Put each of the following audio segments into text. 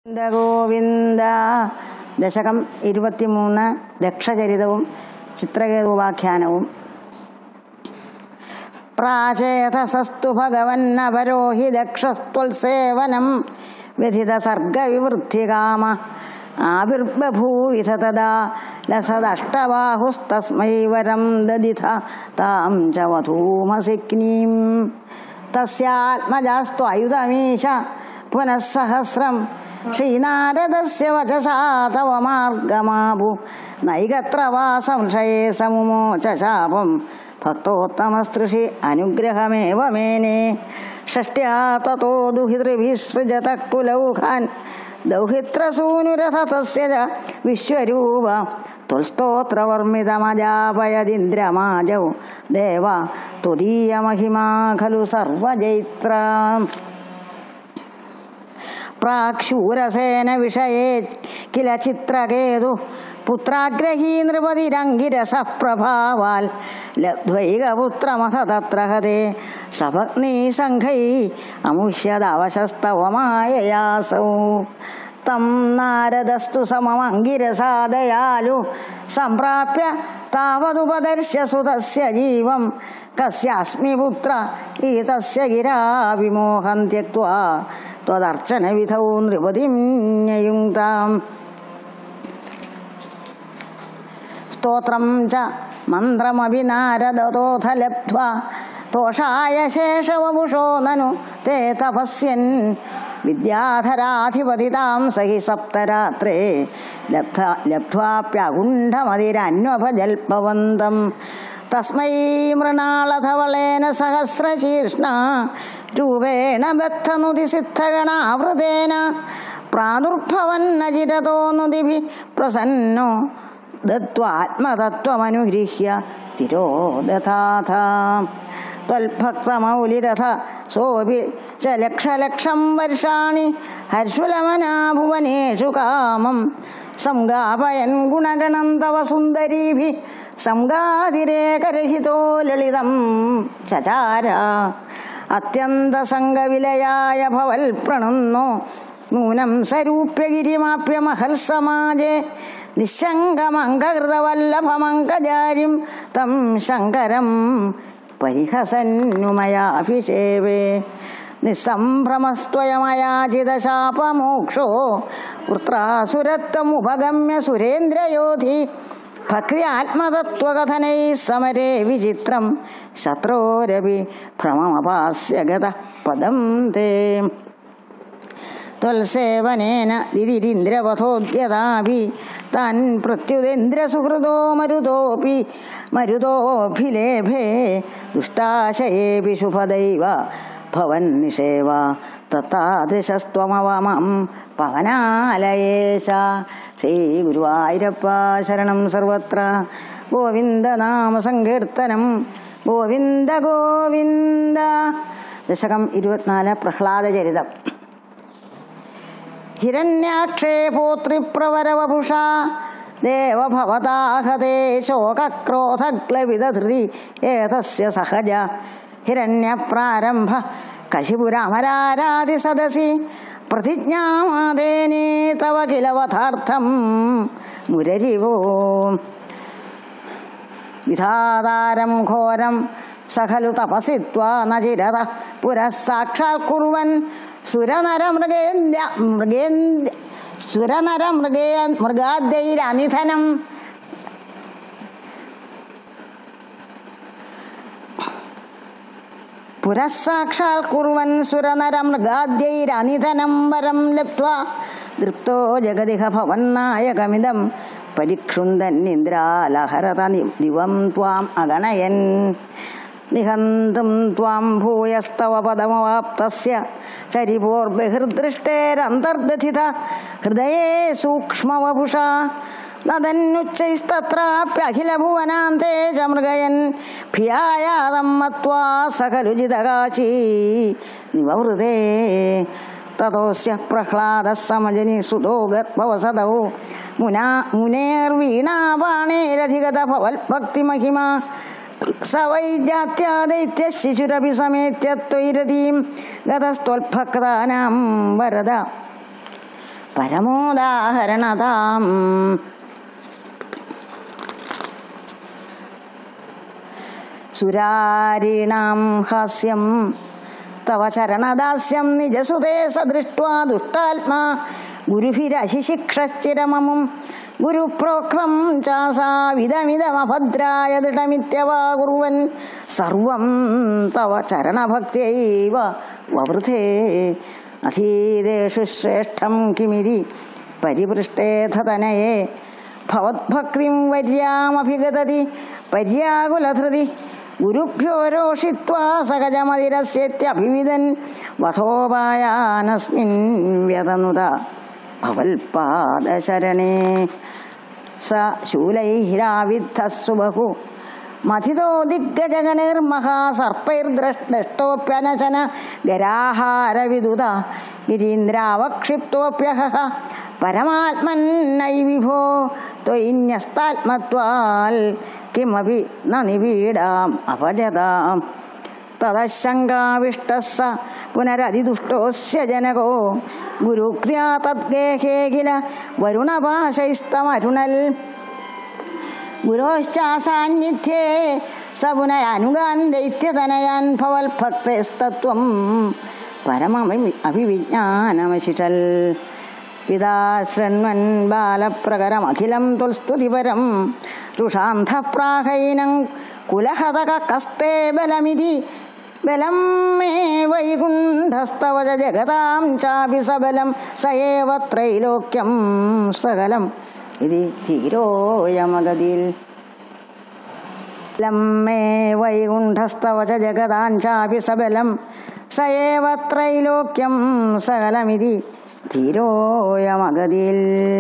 ഗോവിന്ദ. ദശകം 23 ദക്ഷചരിതവും ചിത്രകേതുവാഖ്യാനവും. പ്രാചേതസസ്തു ഭഗവന്നപരോഹി ദക്ഷസ്ത്വൽസേവനം വ്യഥിത സർഗവിവൃദ്ധികാമ ആവിർബഭൂവിധ തദാ ലസദഷ്ടബാഹുസ്തസ്മൈ വരം ദദിഥ താം ച വധൂമസിഗ്നീം തസ്യാത്മജാസ്തു അയുധമീശ പുനഃസഹസ്രം ശ്രീനാരദസ്യ വചസാ തവ മാർഗമാഭു നൈകത്ര വാ സംശയേ സമുമോച ശാപം ഭക്തോത്തമസ്തൃഷി അനുഗ്രഹമേവ മേനെ ഷഷ്ട്യാ തതോ ദുഹിതൃഭിസൃജത കുലൗഖാൻ ദൗഹിത്രസൂനുരഥ തസ്യ ച വിശ്വരൂപ തുൽസ്തോത്രവർമ്മിതമജാപയദിന്ദ്രമാജൗ ദേവ ത്വദീയമഹിമാ ഖലു സർവജൈത്ര. പ്രാക്ഷൂരസേന വിഷയേ കില ചിത്രകേതു പുത്രാഗ്രഹീ നൃപതിരംഗിരസപ്രഭാവാൽ ലബ്ധ്വൈകപുത്രമഥ തത്ര ഹതേ സഭഗ്നീ സംഘൈ അമുഷ്യദവശസ്തവ മായയാസൗ തം നാരദസ്തു സമമംഗിരസാദയാലു സംപ്രാപ്യ താവതുപദർശ്യ സുതസ്യ ജീവം കസ്യാസ്മി പുത്ര ഈതസ്യ ഗിരാ വിമോഹം ത്യക്ത്വാ ത്വദർച്ചന വിധൗ നൃപതിം ന്യയുങ്താം. സ്തോത്രം ച മന്ത്രമപി നാരദതോഥ ലബ്ധ്വാ തോഷായ ശേഷവപുഷോ നനു തേ തപസ്യൻ വിദ്യാധരാധിപതിതാം സഹി സപ്തരാത്രേ ലബ്ധ്വാപ്യകുണ്ഠമതിരന്വഭജൽപവന്തം തസ്മൈ മൃണാളധവളേന സഹസ്രശീർഷ്ണ രൂപേണ ബദ്ധനുതിസിദ്ധഗണാവൃതേന പ്രാദുർഭവന്നചിരതോ നുതിഭി പ്രസന്നോ ദത്വാത്മതത്വമനുഗൃഹ്യ തിരോദധാഥ ത്വൽഭക്തമൗലിരഥ സോഭി ച ലക്ഷലക്ഷം വർഷാണി ഹർഷുലമനാ ഭുവനേഷു കാമം സംഗാപയൻ ഗുണഗണം തവ സുന്ദരീഭി സംഗാതിരേകരഹിതോ ലളിതം ചചാര. അത്യന്തസംഗവിലയായ ഭവൽ പ്രണുന്നോ നൂനം സരൂപ്യഗിരിമാപ്യ മഹൽ സമാജേ നിശങ്കമംഗകൃതവല്ലഭമംഗജാരിം തം ശങ്കരം പരിഹസന്നുമയാഭിഷേവേ നിസ്സംഭ്രമസ്ത്വയമയാചിതശാപമോക്ഷോ വൃത്രാസുരത്വമുപഗമ്യ സുരേന്ദ്രയോധി ഭക്ത്യാത്മതത്വകഥനൈ സമരേ വിചിത്രം ശത്രോരപി ഭ്രമമപാസ്യ ഗതഃ പദം തേ ത്വൽസേവനേന ദിതിരിന്ദ്രവധോദ്യതാഭി താൻ പ്രത്യുതേന്ദ്രസുഹൃദോ മരുതോഭിലേഭേ ദുഷ്ടാശയേപി ശുഭദൈവ ഭവൻ നിഷേവ തത്താദൃശസ്ത്വമവമം പവനാലയേശ. ശ്രീ ഗുരുവായൂരപ്പ ശരണം സർവത്ര. ഗോവിന്ദനാമ സങ്കീർത്തനം. ഗോവിന്ദ ഗോവിന്ദ. ദശകം 24 പ്രഹ്ലാദചരിതം. ഹിരണ്യാക്ഷേ പോത്രിപ്രവരവപുഷാ ദേവഭവതാഹതേ ശോകക്രോധഗ്ലവിധധൃതി ഏതസ്യ സഹജ ഹിരണ്യപ്രാരംഭ കശിപുരമരാരാതി സദസി പ്രതിജ്ഞാമാദേനേ തവ കിലവഥാർത്ഥം മുരരിവോ വിധാതാരം ഘോരം സഖലു തപസി ത്വാ നചിരത പുരഃ സാക്ഷാൽ കുർവൻ സുരനരമൃഗാദ്യൈരനിധനം പുരഃസാക്ഷാൽ കുർവൻ സുരനരമൃഗാദ്യൈരനിധനം വരം ലബ്ധ്വാ ദൃപ്തോ ജഗതിഹ ഭവന്നായകമിദം പരിക്ഷുന്ദന്നിന്ദ്രാലഹരത ദിവം ത്വാം അഗണയൻ നിഹന്തും ത്വാം ഭൂയസ്തവ പദമവാപ്തസ്യ ചരിപോർബഹിർദൃഷ്ടേരന്തർദധിത ഹൃദയേ സൂക്ഷ്മവപുഷാ നദന്നുച്ചൈസ്തത്രാപ്യഖിലഭുവനാന്തേ ച മൃഗയൻ ഭിയായാതം മത്വാ സഖലുജിതകാശീ നിവവൃതേ തതോസ്യ പ്രഹ്ലാദഃ സമജനി സുതോ ഗർഭവസതൗ മുനേർവീണാപാണേരധിഗത ഭവൽഭക്തിമഹിമാ സവൈജാത്യാദൈത്യശിശുരഭി സമേത്യ ത്വൈരതീം ഗതസ്ത്വൽഭക്താനാം വരദ പരമോദാഹരണതാം. സുരാരീണാം ഹാസ്യം തവ ചരണദാസ്യം നിജസുതേ സദൃഷ്ട്വാ ദുഷ്ടാത്മാ ഗുരുഭിരശിശിക്ഷശ്ചിരമമും ഗുരുപ്രോക്തം ചാസാവിധമിതമഭദ്രായ ദൃഢമിത്യവാകുർവൻ സർവം തവ ചരണഭക്ത്യൈവ വവൃഥേ അധീതേഷു ശ്രേഷ്ഠം കിമിതി പരിപൃഷ്ടേഥ തനയേ ഭവദ്ഭക്തിം വര്യാമഭിഗതതി പര്യാകുലധൃതി ഗുരുഭ്യോ രോഷിത്വാ സഹജമതിരസ്യേത്യഭിവിദൻ വധോപായാനസ്മിൻ വ്യതനുത ഭവൽപാദശരണേ സ ശൂലൈരാവിദ്ധസ്സു ബഹു മഥിതോ ദിഗ്ഗജഗണിർമഹാസർപ്പൈർദ്രഷ്ടോപ്യനശന ഗരാഹാരവിദുത ഗിരീന്ദ്രാവക്ഷിപ്തോപ്യഹ പരമാത്മന്നൈ വിഭോ ത്വയിന്യസ്താത്മത്വാൽ കിമപി ന നിപീഡാം അപജതാം തദശങ്കാവിഷ്ടസ്സ പുനരതിദുഷ്ടോസ്യ ജനകോ ഗുരുക്ര്യാ തദ്ഗേഹേ കില വരുണപാശൈസ്തമരുണൽ ഗുരോശ്ചാസാന്നിധ്യേ സ പുനരനുഗാൻ ദൈത്യതനയാൻ ഭവൽഭക്തസ്തത്വം പരമഭിവിജ്ഞാനമശിഷൽ പിതാ ശൃണ്വൻ ബാലപ്രകരമഖിലം തുൽസ്തുതിപരം രുഷാന്ധപ്രാഹൈനം കുലഹതക കസ്തേ ബലമിതി ബലം മേ വൈകുണ്ഠസ്തവ ജഗതാം ചാപി സബലം സ ഏവ ത്രൈലോക്യം സകലം ഇതി ധീരോയമഗതിൽ ബലം മേ വൈകുണ്ഠസ്തവ ജഗതാം ചാപി സബലം സ ഏവ ത്രൈലോക്യം സകലമിതി ധീരോയമഗതിൽ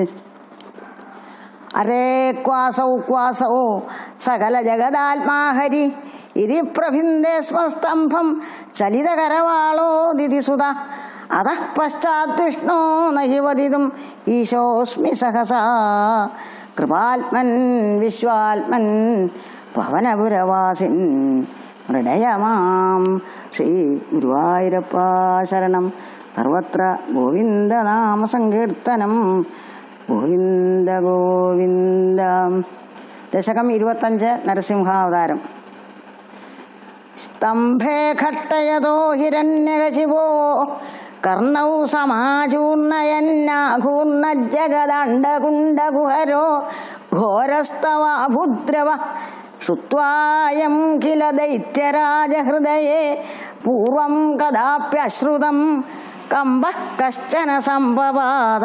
അരേ ക്വാസൗ ക്വാസൗ സകല ജഗദാത്മാഹരി ഇതി പ്രഭിന്ദേ സ്മസ്തംഭം ചലിതകരവാളോ ദിതിസുത അതഃ പശ്ചാത് വിഷ്ണോ നഹി വദിതും ഈശോസ്മി സഹസാ കൃപാത്മൻ വിശ്വാത്മൻ പവനപുരവാസിൻ മൃഡയമാം ശ്രീ ഗുരുവായൂരപ്പ ശരണം. സർവത്ര ഗോവിന്ദനാമസങ്കീർത്തനം. ഗോവിന്ദ ഗോവിന്ദ. ദശകം 25 നരസിംഹാവതാരം. സ്തംഭേ ഘട്ടയതോ ഹിരണ്യകശിപോ കർണൗ സമാചൂർണയന്നാഘൂർണജഗദണ്ഡകുണ്ഡകുഹരോ ഘോരസ്തവാഭുദ്രവ ശ്രുത്വായം കില ദൈത്യരാജഹൃദയേ പൂർവം കഥാപ്യശ്രുതം കമ്പഃ കശ്ചന സംഭവാത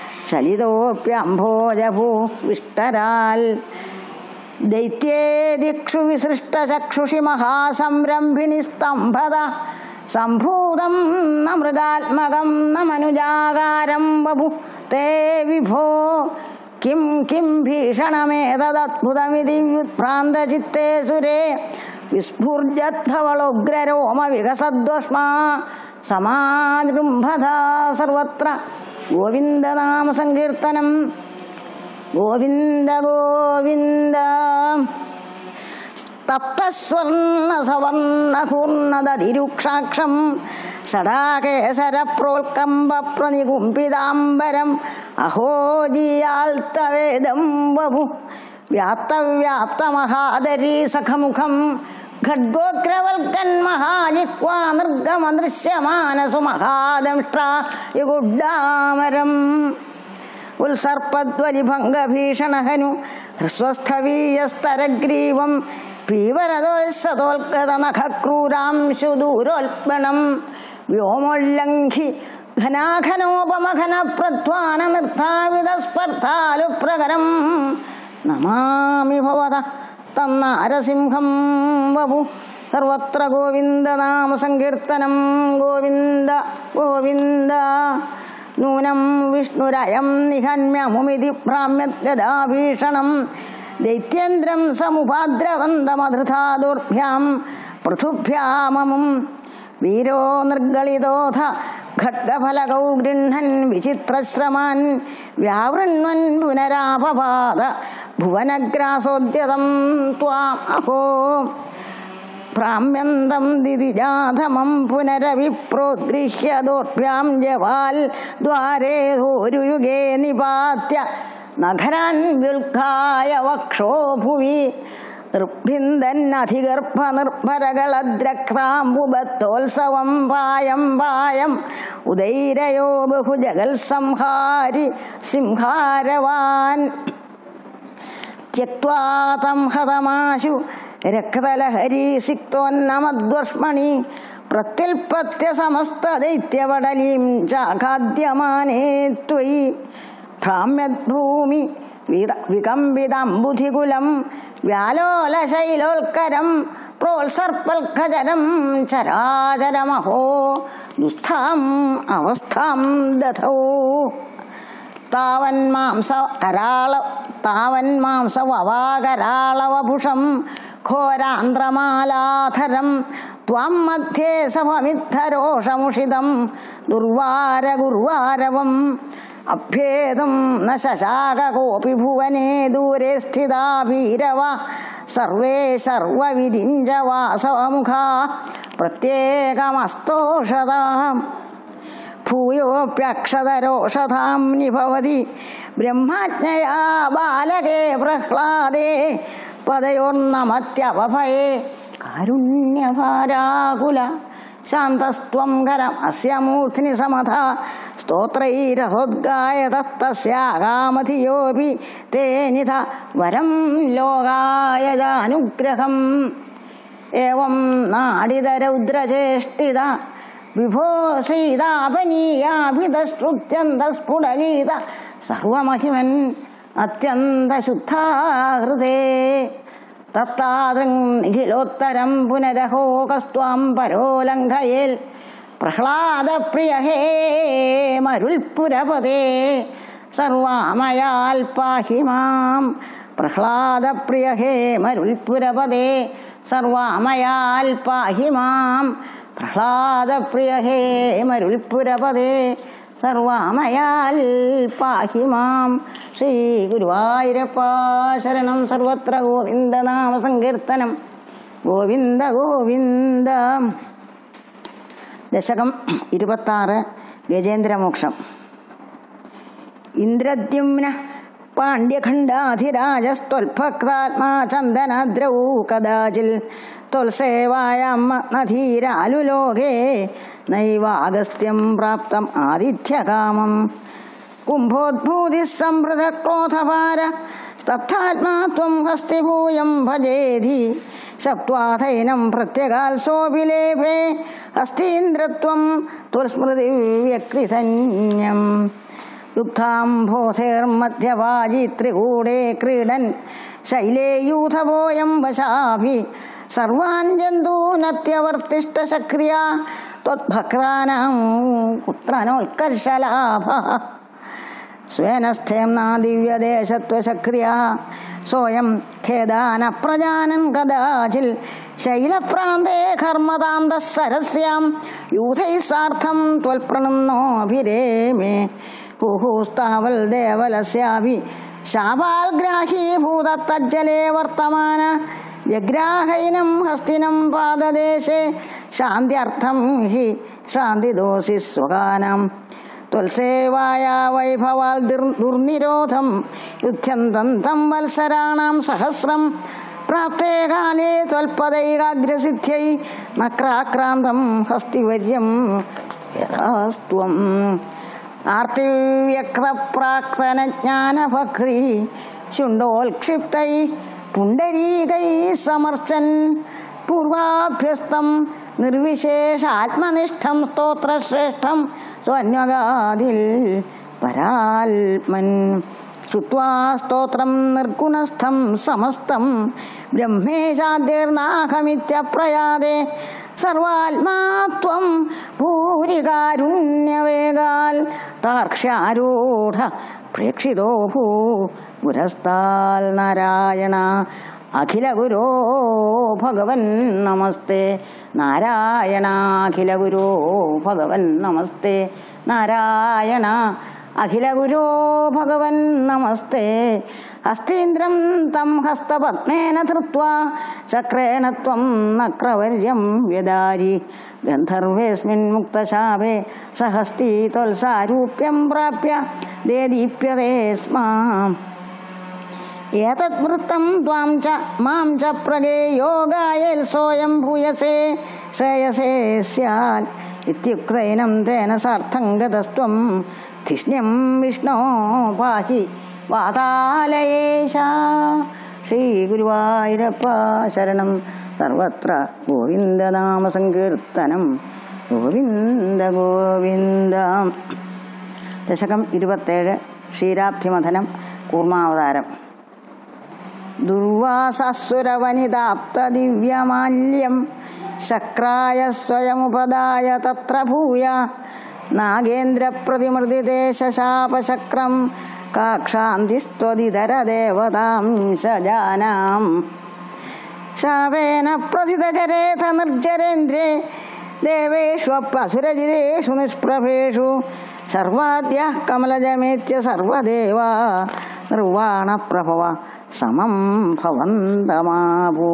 ചലിതോപ്യംഭോജഭൂവിഷ്ടരാൽ ദൈത്യേ ദിക്ഷു വിസൃഷ്ടചക്ഷുഷി മഹാസംരംഭിണി സ്തംഭത സംഭൂതം ന മൃഗാത്മകം ന മനുജാകാരം ബഭു തേ വിഭോ കിം കിം ഭീഷണമേതദ്ഭുതമിതി വ്യുത്ഭ്രാന്തചിത്തേ സുരേ വിസ്ഫുർജദ്ധവളോഗ്രരോമ വികസദ്വഷ്മാ സമാജൃംഭധാ സർവത്ര ഗോവിന്ദനാമസങ്കീർത്തനം. ഗോവിന്ദ ഗോവിന്ദ. തപ്തസ്വർണസവർണകൂർണദതിരുക്ഷാക്ഷം സടാകേസരപ്രോൽക്കമ്പ പ്രതികുംഭിതാംബരം അഹോജിയാൽത്തവേദം വപു വ്യാപ്തവ്യാപ്തമഹാദരീ സഖമുഖം ഖഡ്ഗോഗ്രവൽക്കൻ മഹാജിഹ്വാ നിർഗമദൃശ്യമാനസു മഹാദംഷ്ട്രായുഗുഡ്ഡാമരം ഉത്സർപ്പദ്വലിഭംഗഭീഷണഹനു ഹ്രസ്വസ്ഥവീയസ്തരഗ്രീവം പീവരദോത്സതോൽഗതനഖക്രൂരാംശു ദൂരോൽപ്പണം വ്യോമോല്ലംഘി ഘനാഘനോപമഘന പ്രധ്വാന നിർത്താവിധസ്പർദ്ധാലു പ്രകരം നമാമി ഭവത തന്നാരസിംഹം വപു. സർവത്ര ഗോവിന്ദനാമസങ്കീർത്തനം. ഗോവിന്ദ ഗോവിന്ദ. നൂനം വിഷ്ണുരയം നിഹന്മ്യമുമിതി ഭ്രാമ്യദ്ഗദാഭീഷണം ദൈത്യേന്ദ്രം സമുപാദ്രവന്തമധൃതാദോർഭ്യാം പൃഥുഭ്യാമമും വീരോ നിർഗളിതോധ ഖഡ്ഗഫലകൗ ഗൃഹ്ണൻ വിചിത്രശ്രമാൻ വ്യാവൃണ്വൻ പുനരാപപാത ഭുവനഗ്രാസോദ്യതം ത്വാം അഹോ ഭ്രാമ്യന്തം ദിതിജാധമം പുനരവിപ്രോദ്ഗൃഹ്യദോർഭ്യാം ജവാൽ ദ്വാരേ ധോരുയുഗേ നിപാത്യ നഖരാൻ വ്യുൽഖായ വക്ഷോ ഭുവി നിർഭിന്ദന്നധിഗർഭ നിർഭരകളദ്രക്താംബുബത്തോത്സവം പായം പായം ഉദൈരയോ ബഹുജഗൽ സംഹാരി സിംഹാരവാൻ ത്യക്വാ തം ഹതമാശു രക്തലഹരി സിക്തോന്നമദ്വർഷ്മണി പ്രത്യുൽപത്യ സമസ്തദൈത്യവടലീം ചാഖാദ്യമാനേ ത്വയി ഭ്രാമ്യദ്ഭൂമി വികമ്പിതംബുധികുലം വ്യാലോലശൈലോൽക്കരം പ്രോത്സർപ്പൽഖചരം ചരാചരമഹോ ദുസ്ഥാം അവസ്ഥാം ദധൗ താവന്മാംസവവാകരാളവഭുഷം ഘോരാന്ത്രമാലാധരം ത്വാം മധ്യേ സഭമിദ്ധരോഷമുഷിതം ദുർവാരഗുർവാരവം അഭ്യേതും ന ശശാക കോപി ഭുവനേ ദൂരെ സ്ഥിതാ ഭീരവ സർവേ സർവവിരിഞ്ച വാസവമുഖാ പ്രത്യേകമസ്തോഷതാം ഭൂയോപ്യക്ഷതരോഷധാം നിഭവതി ബ്രഹ്മജ്ഞയാ ബാലകേ പ്രഹ്ലാദേ പദയോർനമത്യവഭയേ കാരുണ്യഭാരാകുല ശാന്തസ്ത്വം കരം അസ്യ മൂർധ്നി സമഥ സ്തോത്രൈരഥോദ്ഗായതസ്തസ്യാകാമധിയോപി തേ നിധ വരം ലോകായ ജാനുഗ്രഹം ഏവം നാടിതരൗദ്രചേഷ്ടിത വിഭോ ശ്രീതാപനീയാഭിതശ്രുത്യന്തസ്ഫുടഗീത സർവമഹിമൻ അത്യന്തശുദ്ധാഹൃതേ തത്താദൃങ്ങിലോത്തരം പുനരഹോ കസ്ത്വാം പരോലംഘയേൽ പ്രഹ്ലാദപ്രിയ ഹേ മരുൾപുരപദേ സർവാമയാൽ പാഹി മാം പ്രഹ്ലാദപ്രിയ ഹേ മരുൾപുരപദേ സർവാമയാൽ പാഹി മാം പ്രഹ്ലാദപ്രിയ ഹേ മരുൾപുരപദേ സർവാമയാൽ പാഹി മാം. ശ്രീ ഗുരുവായൂരപ്പ ശരണം. സർവത്ര ഗോവിന്ദനാമ സങ്കീർത്തനം. ഗോവിന്ദ ഗോവിന്ദ. ദശകം 26 ഗജേന്ദ്രമോക്ഷം. ഇന്ദ്രദ്യുമ്ന പാണ്ഡ്യഖണ്ഡാധിരാജസ്ത്വൽഭക്താത്മാ ചന്ദനാദ്രൗ കദാചിൽ ത്വൽസേവായാം മഗ്നധീരാലുലോകേ നൈവാഗസ്ത്യം പ്രാപ്തം ആതിഥ്യകാമം. കുംഭോദ്ഭൂതി സംവൃത ക്രോധഭാര സ്തബ്ധാത്മാ ത്വം ഹസ്തിഭൂയം ഭജേധി സപ്ത്വാഥൈനം പ്രത്യകാൽസോഭിലേഭേ ഹസ്തീന്ദ്രത്വം ത്വൽസ്മൃതി വ്യക്രിധന്യം. ദുഗ്ധാംഭോധേർമധ്യവാജി ത്രികൂടേ ക്രീഡൻ ശൈലേയൂഥഭോയം വശാഭി സർവാൻ ജന്തൂനത്യവർത്തിഷ്ടശക്രിയ ത്വദ്ഭക്താനാം പുത്രനോത്കർഷലാഭ. സ്വേനസ്ഥേംനാ ദിവ്യദേശത്വശക്രിയ സോയം ഖേദാന പ്രജാനൻ കദാചിൽ ശൈലപ്രാന്തേ കർമ്മതാന്ത സരസ്യാം യൂഥൈ സാർത്ഥം ത്വൽപ്രണുന്നോഭിരേമേ. ഹുഹുസ്താവൽ ദേവലസ്യാഭി ശാപാൽഗ്രാഹീഭൂതത്തജ്ജലേ വർത്തമാന ജഗ്രാഹൈനം ഹസ്തിനം പാദദേശേ ശാന്ത്യർത്ഥം ഹി ശാന്തിദോഷി സ്വകാനം. ത്വൽസേവായാ വൈഭവാൽ ദുർനിരോധം യുദ്ധ്യന്തം തം വത്സരാണാം സഹസ്രം പ്രാപ്തേ കാലേ ത്വൽപദൈകാഗ്രസിദ്ധ്യൈ നക്രാക്രാന്തം ഹസ്തിവര്യം യഥാസ്ത്വം. ആർത്തിവ്യക്തപ്രാക്തനജ്ഞാനഭക്തി ശുണ്ഡോൽക്ഷിപ്തൈ പുണ്ടരീകൈ സമർച്ചൻ പൂർവാഭ്യസ്തം നിർവിശേഷാത്മനിഷ്ഠം സ്തോത്രശ്രേഷ്ഠം സ്വന്വഗാദിൽ പരാത്മൻ. ശ്രുത്വാ സ്തോത്രം നിർഗുണസ്ഥം സമസ്തം ബ്രഹ്മേശാദ്യർനാഹമിത്യപ്രയാദേ സർവാത്മാത്വം ഭൂരികാരുണ്യവേഗാൽ താർക്ഷ്യാരൂഢ പ്രേക്ഷിതോ ഭൂ പുരസ്താൽ. നാരായണ അഖില ഗുരോ ഭഗവൻ നമസ്തേ. നാരായണ അഖില ഗുരോ ഭഗവൻ നമസ്തേ. നാരായണ അഖില ഗുരോ ഭഗവൻ നമസ്തേ. ഹസ്തീന്ദ്രം തം ഹസ്തപത്മേന ധൃത്വാ ചക്രേണ ത്വം നക്രവർയം വ്യദാരി ഗന്ധർവേസ്മിൻ മുക്തശാപേ സഹസ്തി ത്വൽസാരൂപ്യം പ്രാപ്യ ദേദീപ്യതേ സ്മാം ഏതത് വൃത്തം ത്വാം ച മാം ച പ്രഗേയോഗായേൽ സോയം ഭൂയസേ ശ്രേയസേ സ്യാൽ ഇത്യുക്തൈനം തേന സാർത്ഥം ഗതസ്ത്വം ധിഷ്ണ്യം വിഷ്ണോ പാഹി വാതാലയേശ. ശ്രീ ഗുരുവായൂരപ്പ ശരണം. സർവത്ര ഗോവിന്ദനാമസങ്കീർത്തനം. ഗോവിന്ദ ഗോവിന്ദ. ദശകം 27. ക്ഷീരാബ്ധിമഥനം. കൂർമാവതാരം. ദുർവാസാസുരവനിതാപ്ത ദിവ്യമാല്യം ശക്രായ സ്വയമുപദായ തത്ര ഭൂയ നാഗേന്ദ്രപ്രതിമൃതിദേശശാപശക്രം കാക്ഷാന്തിസ്ത്വദിതരദേവതാം ശജാനാം ശാപേന പ്രഥിതചരേഥ നിർജരേന്ദ്രേ ദേവേഷ്വപ്യസുരജിതേഷു നിഷ്പ്രഭേഷു സർവാദ്യഃ കമലജമേത്യ സർവദേവാ നിർവാണപ്രഭവ സമം ഭവന്തമാപൂ.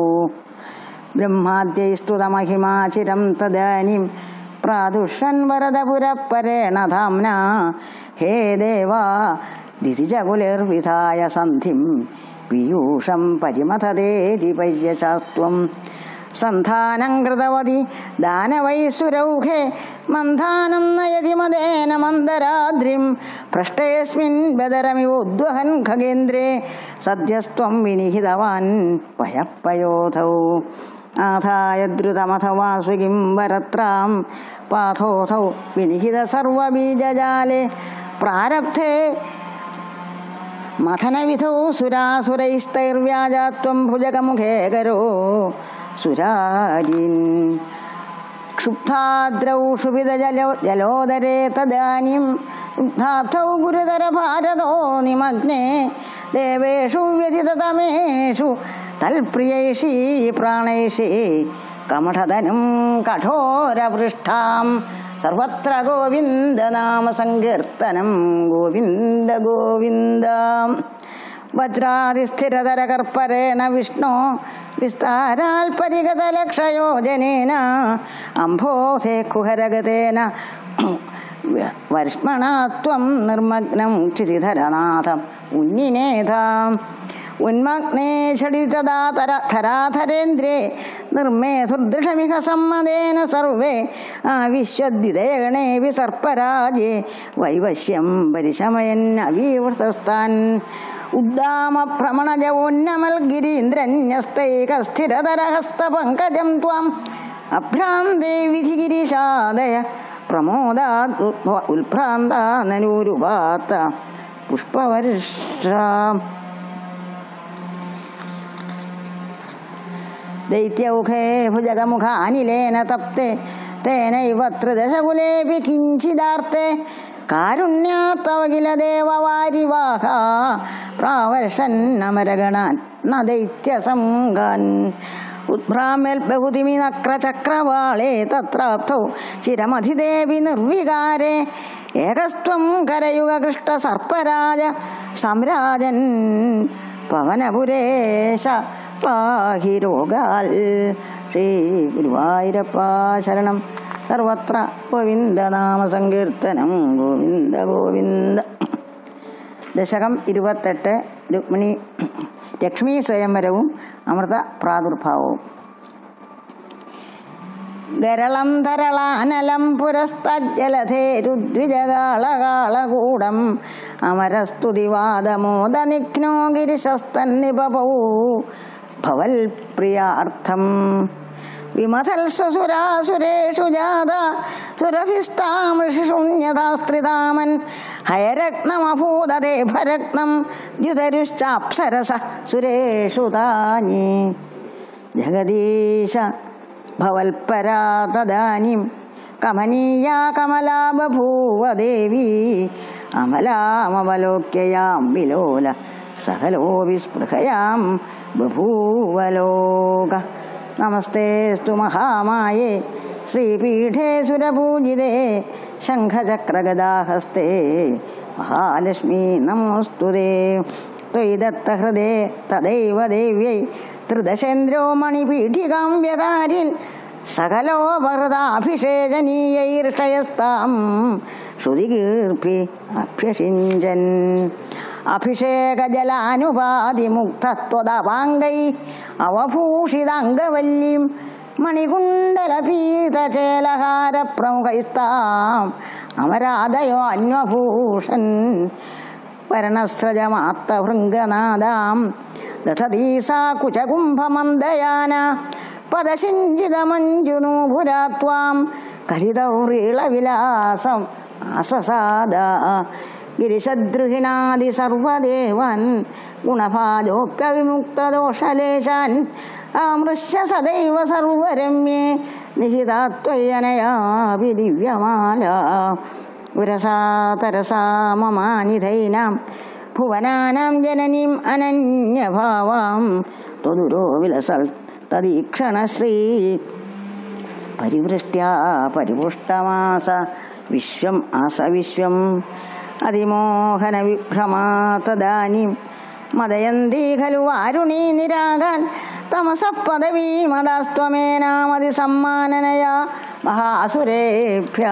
ബ്രഹ്മാദ്യൈസ്തുതമഹിമാചിരം തദാനീം പ്രാദുഷൻ വരദപുരപരേണ ധാംനാ ഹേ ദേവാ ദിതിജകുലിർവിധായ സന്ധിം പീയൂഷം പരിമഥതേതി പര്യശാസ്ത്വം സന്ധാനം കൃതവതി ദാനവൈസുരൗഘേ മന്ധാനം നയതി മദേന മന്ദരാദ്രിം പൃഷ്ടേസ്മിൻ ബദരമിവോദ്വഹൻ ഖഗേന്ദ്രേ സദ്യസ്ത്വം വിനിഹിതവാൻ പയപ്പയോധൗ ആധായ ദ്രുതമഥ വാസുകിം വരത്രാം പാഥോധൗ വിനിഹിത സർവബീജജാലേ പ്രാരബ്ധേ മഥനവിധൗ സുരാസുരൈസ്തൈർവ്യാജാത്വം ഭുജകമുഖേ കരോ സുരാരീൻ ക്ഷുബ്ധാദ്രൗ ക്ഷുഭിതജലോദരേ തദാനീം ഉദ്ധാബ്ധൗ ഗുരുതരഭാരതോ നിമഗ്നേ ദേവേഷു വ്യഥിതതമേഷു തൽപ്രിയൈഷീ പ്രാണൈഷീ കമഠധനും കഠോരപൃഷ്ഠാം. സർവത്ര ഗോവിന്ദനാമസങ്കീർത്തനം. ഗോവിന്ദ ഗോവിന്ദ. വജ്രാതിസ്ഥിരതരകർപ്പരേണ വിഷ്ണോ വിസ്താരാൽ പരിഗതലക്ഷയോജനേന അംഭോധേ കുഹരഗതേന വർഷ്മണാ ത്വം നിർമ്മഗ്നം ക്ഷിതിധരനാഥം ഉന്നിനേധാം ഉന്മഗ്നേ ഷഡിതദാതരധരാധരേന്ദ്രേ നിർമേധുർദൃഢമിഹ സമ്മതേന സർവേ ആവിശ്വദ്വിതയഗണേ വിസർപ്പരാജേ വൈവശ്യം പരിശമയൻ അവീവൃതസ്ഥാൻ ഉദ്ദാമഭ്രമണജവോന്നമൽഗിരീന്ദ്രന്യസ്തൈകസ്ഥിരതരഹസ്തപങ്കജം ത്വാം അഭ്രാന്തേ വിധിഗിരിശാദയ പ്രമോദാത് ഉത്ഭ്രാന്താനനൂരുപാത്ത പുഷ്പവർഷാ. ദൈത്യൗഖേ ഭുജഗമുഖാനിലേന തപ്തേ തേനൈവ ത്രിദശകുലേപി കിഞ്ചിദാർത്തേ കാരുണ്യാത്തവ കില ദേവവാരിവാഹ പ്രാവർഷൻ അമരഗണാൻ ന ദൈത്യസംഗാൻ ഉദ്ഭ്രാമ്യൽ ബഹുതിമി നക്രചക്രവാളേ തത്രാപ്തൗ ചിരമധിദേവി നിർവികാരേ ഏകസ്ത്വം കരയുഗകൃഷ്ട സർപ്പരാജ സംരാജൻ പവനപുരേശ പാഹി രോഗാൽ. ശ്രീ ഗുരുവായൂരപ്പ ശരണം. സർവത്ര ഗോവിന്ദനാമസങ്കീർത്തനം. ഗോവിന്ദ ഗോവിന്ദ. ദശകം 28. ലക്ഷ്മീ സ്വയംവരവും അമൃത പ്രാദുർഭാവവും. ഗരളം ധരളാനലം പുരസ്തജ്ജലധേരുദ്വിജകാളകാളകൂടം അമരസ്തുതിവാദമോദനിഘ്നോ ഗിരിശസ്തന്നിപപൗ ഭവൽപ്രിയാർത്ഥം വിമഥൽസുരാസുരേഷു ജാത സുരഭിസ്താമൃഷിഷുണ്യതാസ്ത്രിതാമൻ ഹയരത്നമഭൂതദേഭരത്നം ദ്യുതരുശ്ചാപ്സരസ സുരേഷു താനി ജഗദീശ ഭവൽപരാ തദാനീം കമനീയാ കമലാ ബഭൂവ ദേവി അമലാമവലോക്യയാം വിലോല സകലോ വിസ്പൃഹയാം ബഭൂവലോക. നമസ്തേസ്തു മഹാമായേ ശ്രീപീഠേ സുരപൂജിതേ ശംഖചക്രഗദാഹസ്തേ മഹാലക്ഷ്മീ നമോസ്തുതേ. ത്വയി ദത്തഹൃദേ തദൈവ ദേവ്യൈ ത്രിദശേന്ദ്രോ മണിപീഠികാം വ്യതാരിൽ സകലോപഹൃതാഭിഷേചനീയൈർഷയസ്താം ശ്രുതികീർഭി അഭ്യഷിഞ്ചൻ അഭിഷേകജലാനുപാതിമുക്തത്വദപാംഗൈ അവഭൂഷിതാംഗവല്ലിം മണികുണ്ടലപീതചേലഹാരപ്രമുഖൈസ്താം അമരാദയോ അന്വഭൂഷൻ വർണസ്രജമാത്തഭൃംഗനാദാം ദധതീസാ കുചകുംഭമന്ദയാന പദശിഞ്ചിതമഞ്ജുനൂപുരാത്വാം കരിതൗരീളവിലാസം ആസസാദ ഗിരിശദ്രുഹിണാദി സർവദേവാൻ ഗുണഭാജോപ്യവിമുക്തദോഷലേശാൻ ആമൃശ്യ സദൈവ സർവരമ്യേ നിഹിതാത്വയനയാപി ദിവ്യമാല ഉരസാ തരസാ മമാനിധൈനാം ഭുവനാനാം ജനനീം അനന്യഭാവാം ത്വദുരോ വിലസൽ തദീക്ഷണശ്രീ പരിവൃഷ്ട്യാ പരിപുഷ്ടമാസ വിശ്വം ആസവിശ്വം അതിമോഹന വിഭ്രമാ തദാനീം മദയന്തി ഖലു വാരുണീ നിരാകാൻ തമസപ്പദവീമദാസ്ത്വമേനാമതിസമ്മാനനയാ മഹാസുരേഭ്യ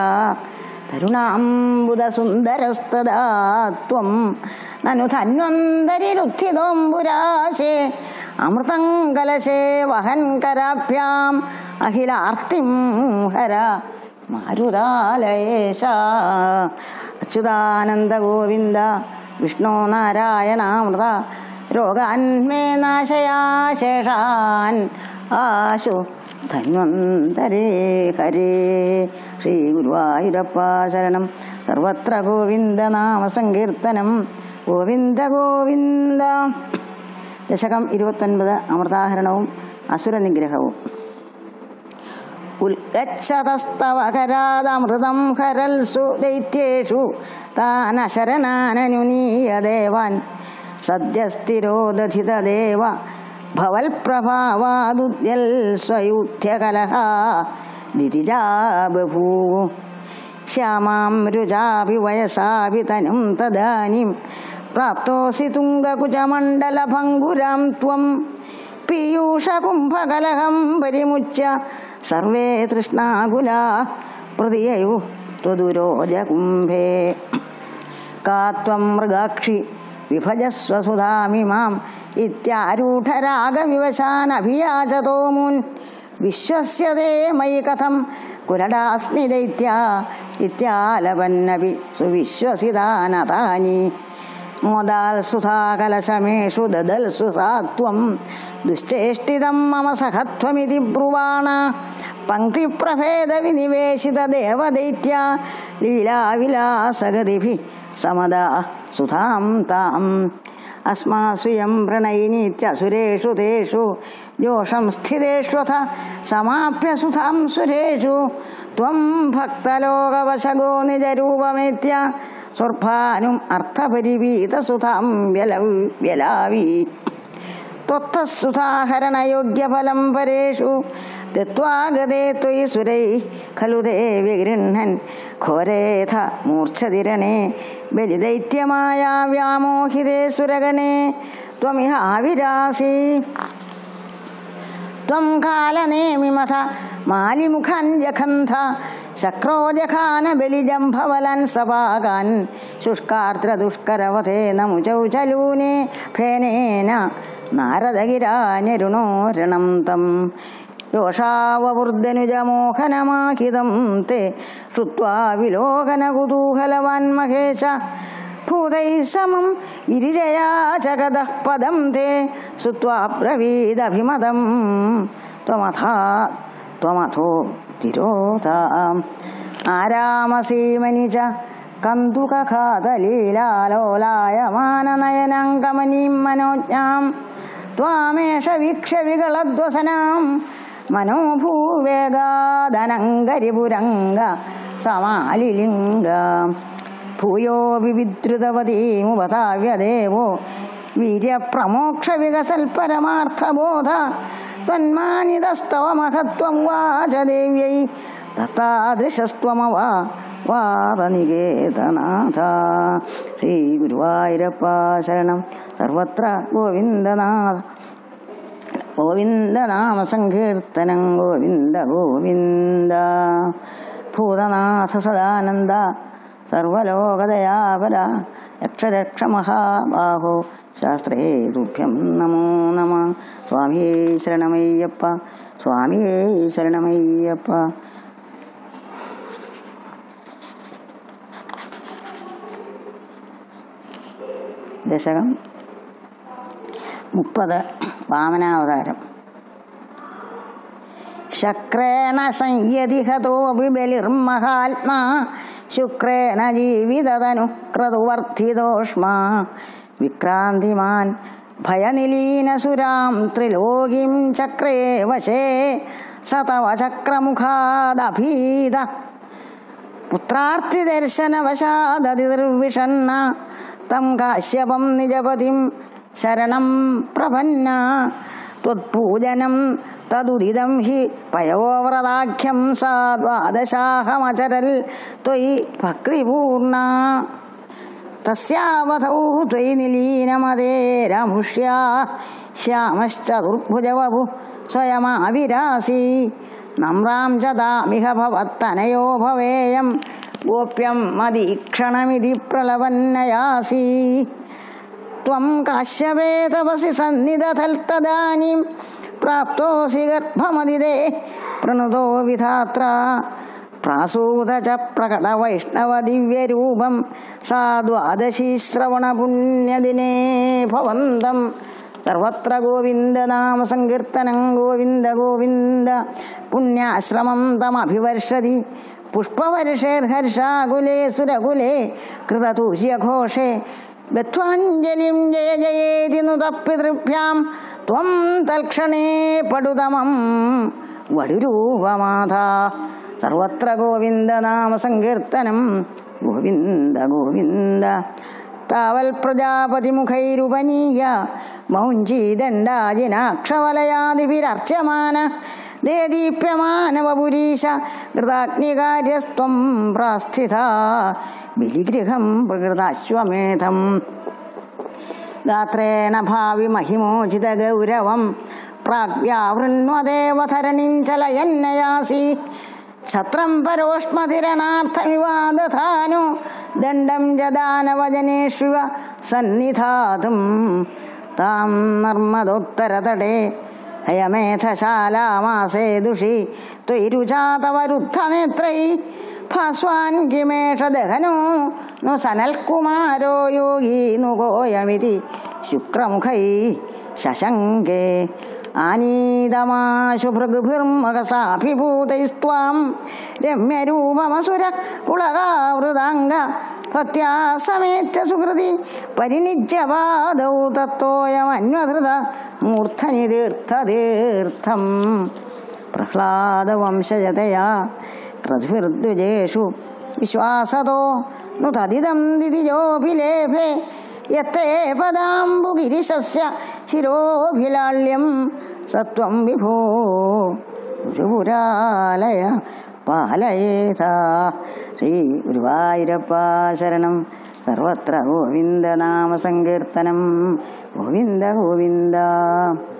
തരുണാംബുദസുന്ദരസ്തദാ ത്വം നനു ധന്വന്തരിരുത്ഥിതോംബുരാശേ അമൃതം കലശേ വഹൻ കരാഭ്യാം അഖിലാർത്തിം ഹര മാരുരാലയേശ. അച്യുതാനന്ദ ഗോവിന്ദ വിഷ്ണു നാരായണാമൃത രോഗാന്മേ നാശയാശേഷാൻ ആശു ധന്വന്തരേ ഹരേ. ശ്രീ ഗുരുവായൂരപ്പ ശരണം. സർവത്ര ഗോവിന്ദ നാമസങ്കീർത്തനം. ഗോവിന്ദ ഗോവിന്ദ. ദശകം 29 അമൃതാഹരണവും അസുരനിഗ്രഹവും. ഉൽഗച്ഛതസ്തവകരാദമൃതം ഹരൽസു ദൈത്യേഷു താനശരണാനനുനീയ ദേവാൻ സദ്യസ്ഥിരോദധിതദേവ ഭവൽപ്രഭാവാദുദ്യൽ സ്വയൂഥ്യകലഹ ദിതിജാ ബഭൂവു ശ്യാമാം രുചാപി വയസാപി തനും തദാനിം പ്രാപ്തോസി തുംഗകുചമണ്ഡലഭംഗുരാം ത്വം പീയൂഷകുംഭകലഹം പരിമുച്യ സർവേ തൃഷ്ണാകുലാ പ്രതിയയു ത്വദുരോജകുംഭേ. കാ ത്വം മൃഗാക്ഷി വിഭജസ്വ സുധാമിമാം ഇത്യാരൂഢരാഗവിവശാനഭിയാചതോ മുൻ വിശ്വസ്യതേ മയി കഥം കുലടാസ്മി ദൈത്യ ഇത്യാലപന്നപി സുവിശ്വസിതാനതാനി. മോദാൽ സുധാകലശമേഷു ദദൽ സുധാത്വം ദുശ്ചേഷ്ടിതം മമ സഖത്വമിതി ബ്രുവാണ പങ്ക്തിപ്രഭേദ വിനിവേശിത ദേവദൈത്യ ലീലാവിലാസഗതിഭി സമദാ സുധാം താം. അസ്മാസുയം പ്രണയിനീത്യസുരേഷു തേഷു ജോഷം സ്ഥിതേഷ്വഥ സമാപ്യ സുധാം സുരേഷു ത്വം ഭക്തലോകവശഗോ നിജരൂപമേത്യ സ്വർഭാനും അർത്ഥപരിപീതസുധാം വ്യലാവി. ത്വത്തസുധാഹരണയോഗ്യഫലം പരേഷു ദത്വാഗതേ ത്വയി സുരൈ ഖലു തേ വിഗൃഹ്ണൻ ഘോരേഥ മൂർച്ഛതിരണേ ബലിദൈത്യമായ വ്യാമോഹിതേ സുരഗണേ ത്വമിഹ ആവിരാസി. ത്വം കാലനേമിമഥ മാലിമുഖൻ ജഖന്ധ ശക്രോജഖാന ബലിജംഭവലൻ സപാകാൻ ശുഷ്കാർദ്രദുഷ്കരവധേന മുചൗചലൂനേ ഫേനേന നാരദഗിരാന്യരുണോരണം തം. യോഷാവവൃദ്ധനുജമോഹനമാഹിതം തേ ശ്രുത്വാ വിലോകനകുതൂഹലവാൻ മഹേശ ഭൂതൈ സമം ഗിരിജയാ ജഗതഃ പദം തേ ശ്രുത്വാ ബ്രവീദഭിമതം ത്വമഥോ തിരോധാം. ആരാമസീമനി ച കന്തുകഘാതലീലാലോലായമാനനയനാങ്കമനീം മനോജ്ഞാം ത്വാമേഷ വീക്ഷ്യ വികളദ്വസനാം മനോഭൂവേഗാദനങ്കരിപുരംഗ സമാലിലിംഗ. ഭൂയോ വിവിദ്രുതവതീമുപതാവ്യദേവോ വീര്യപ്രമോക്ഷവികസൽപരമാർത്ഥബോധ ത്വന്മാനിതസ്തവ മഹത്വം വാച ദേവ്യൈ തത്താദൃശസ്ത്വമവ വാദനികേതനാഥ. ശ്രീ ഗുരുവായൂരപ്പ ശരണം. സർവത്ര ഗോവിന്ദനാഥ ഗോവിന്ദനാമ സങ്കീർത്തനം. ഗോവിന്ദ ഗോവിന്ദ. ഭൂതനാഥ സദാനന്ദ സർവലോകദയാപര. രക്ഷ മഹാബാഹോ ശാസ്ത്രേ തുഭ്യം നമോ നമഃ. സ്വാമിയേ ശരണമയ്യപ്പ. സ്വാമിയേ ശരണമയ്യപ്പ. ദശകം 30. വാമനാവതാരം. ശക്രേണ സംയതിഹതോപി ബലിർമഹാത്മാ ശുക്രേണ ജീവിതതനുക്രതുവർദ്ധിതോഷ്മാ വിക്രാന്തിമാൻ ഭയനിലീനസുരാം ത്രിലോകീം ചക്രേ വശേ സതവ ചക്രമുഖാദഭീത പുത്രാർത്ഥിദർശനവശാദതിർവിഷണ്ണ തം കാശ്യപം നിജപതിം ശരണം പ്രപന്ന. ത്വത്പൂജനം തദുദിതം ഹി പയോവ്രതാഖ്യം സാ ദ്വാദശാഹമചരൽ ത്വയി ഭക്തിപൂർണ. തസ്യാവധൗ ത്വയി നിലീനമതേരമുഷ്യാ ശ്യാമശ്ചതുർഭുജവപു സ്വയമാവിരാസി. നമ്രാം ച താമിഹ ഭവത്തനയോ ഭവേയം ഗോപ്യം മദീക്ഷണമിതി പ്രലപന്നയാസി. ത്വം കാശ്യപേ തപസി സന്നിധതൽത്തദാനീം പ്രാപ്തോസി ഗർഭമതിദേ പ്രണുതോ വിധാത്ര. പ്രാസൂത ച പ്രകട വൈഷ്ണവ ദിവ്യരൂപം സാ ദ്വാദശീ ശ്രവണപുണ്യദിനേ ഭവന്തം. സർവത്ര ഗോവിന്ദനാമ സങ്കീർത്തനം. ഗോവിന്ദ ഗോവിന്ദ. പുണ്യാശ്രമം തമഭിവർഷതി പുഷ്പവർഷേർഹർഷാകുലേ സുരകുലേ കൃതതൂഷ്യഘോഷേ ബദ്ധ്വാഞ്ജലിം ജയ ജയേതി നുതപിതൃഭ്യാം ത്വം തൽക്ഷണേ പടുതമം വടുരൂപമാധ. സർവത്ര ഗോവിന്ദനാമ സങ്കീർത്തനം. ഗോവിന്ദ ഗോവിന്ദ. താവൽ പ്രജാപതിമുഖൈരുപനീയ മൗഞ്ചീദണ്ഡാജിനാക്ഷവലയാദിഭിരർച്യമാന ദേദീപ്യമാനവപുരീശ കൃതാഗ്നികാര്യസ്ത്വം പ്രാസ്ഥിത. ബലിഗൃഹം പ്രകൃതാശ്വമേധം ഗാത്രേണ ഭാവി മഹിമോചിത ഗൗരവം പ്രാഗ്വ്യാവൃണ്വദേവധരണിം ചലയന്നയാസി. ഛത്രം പരോഷ്മതിരണാർത്ഥമിവാദധാനോ ദണ്ഡം ജദാനവജനേഷ്വിവ സന്നിധാതും. താം നർമ്മദോത്തരതടേ ഹയമേധശാലാമാസേ ദുഷി ത്വയിരുചാതവരുദ്ധനേത്രൈ ഭാസ്വാൻ കിമേഷ ദഹനോ നു സനൽകുമാരോ യോഗീ നുഗോയമിതി ശുക്രമുഖൈ ശശങ്കേ. ആനീതമാശു ഭൃഗുഭിർമകസാഭിഭൂതൈസ്ത്വാം രമ്യരൂപമസുര പുളകാവൃതാംഗ ഭക്ത്യാ സമേത്യ സുഹൃതി പരിനിജ്യപാദൗ തത്തോയമന്വധൃത മൂർധനി തീർത്ഥതീർത്ഥം. പ്രഹ്ലാദവംശജതയാ ക്രതുഭിർദ്വിജേഷു വിശ്വാസതോ नु तदिदं दिदिजोऽभिलेभे यत्ते पदाम्बुगिरिशस्य शिरोभिलाल्यं सत्वं विभो गुरुपुरालय पालयेथा श्री गुरुवायूरप्पा शरणं सर्वत्र गोविन्दनामसङ्कीर्तनं गोविन्द गोविन्द।